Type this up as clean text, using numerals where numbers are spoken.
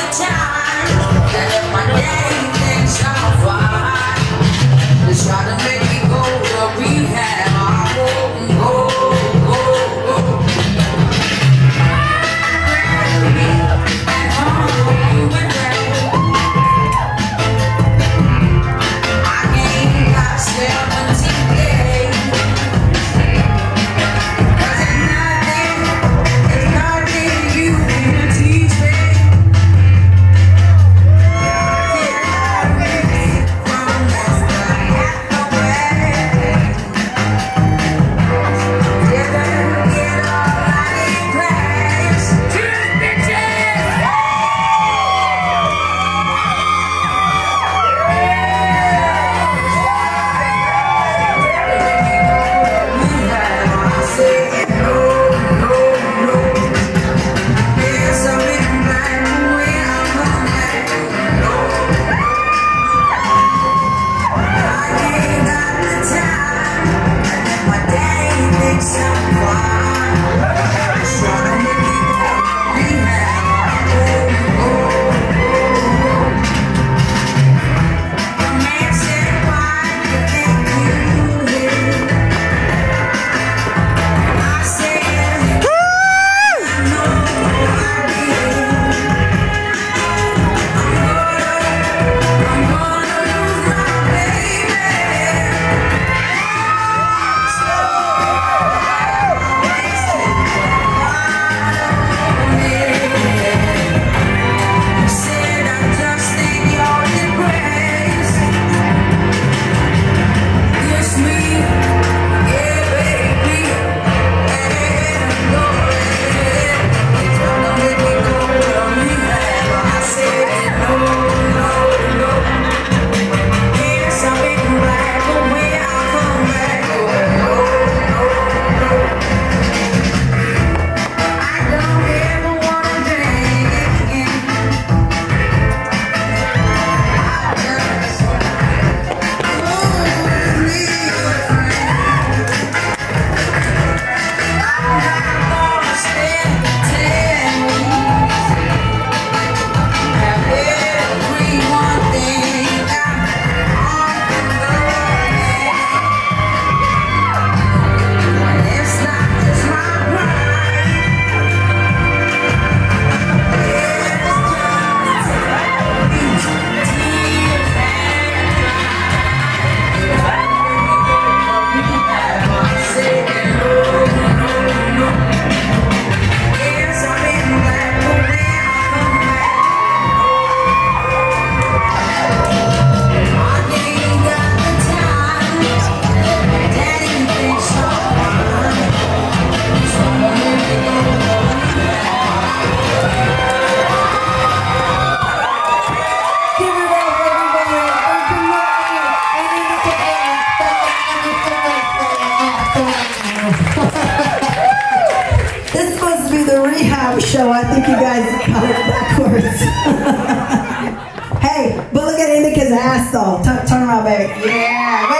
Try to make me go to rehab. I won't go. At home with them. I ain't got 17 days. 'Cause it's nothing you can teach me. This is supposed to be the Rehab show. I think you guys got it backwards. Hey, but look at Indika's ass though. Turn around, baby. Yeah.